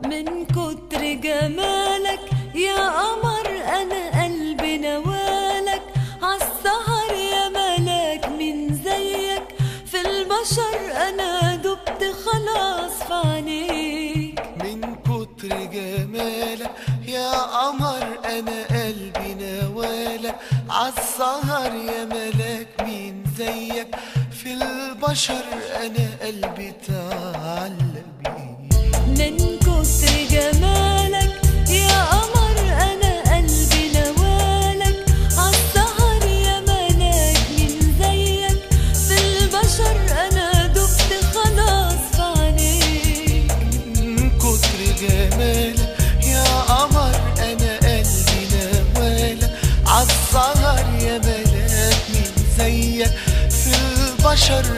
من كتر جمالك يا قمر انا قلبي نوالك، عالسهر يا ملاك من زيك في البشر انا دبت خلاص في عينيك. من كتر جمالك يا قمر انا قلبي نوالك، عالسهر يا ملاك من زيك في البشر انا قلبي تعلق بيك. من كتر جمالك يا قمر انا قلبي نوالك، عالسهر يا ملاك من زيك في البشر انا دبت خلاص في عينيك. من كتر جمالك يا قمر انا قلبي نوالك، عالسهر يا ملاك من زيك في البشر